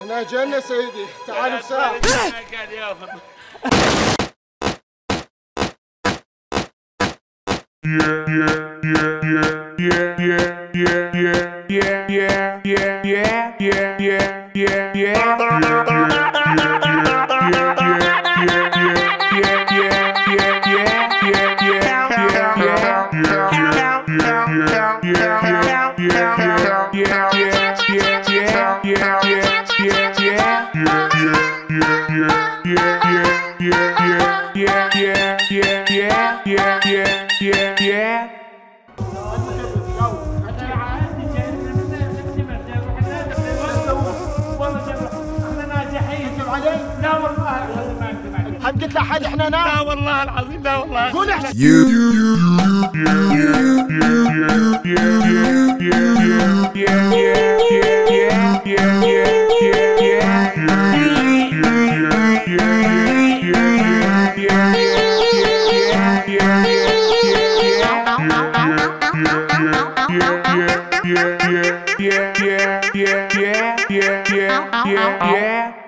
احنا جينا سيدي، تعال بساعة. لا والله هل قلت لأحد احنا نام؟ لا والله العظيم لا والله. قول yeah.